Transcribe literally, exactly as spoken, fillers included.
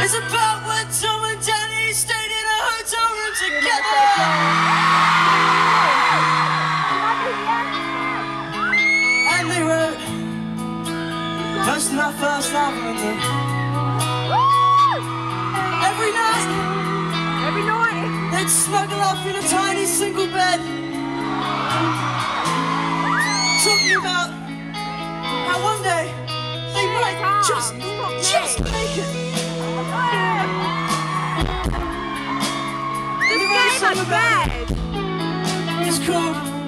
is about when Tom and Danny stayed in a hotel room together. And they wrote Posting our first album and then every night, every night, they'd snuggle up in a tiny single bed, talking about how one day they might just, just make it. This game is bad. It's called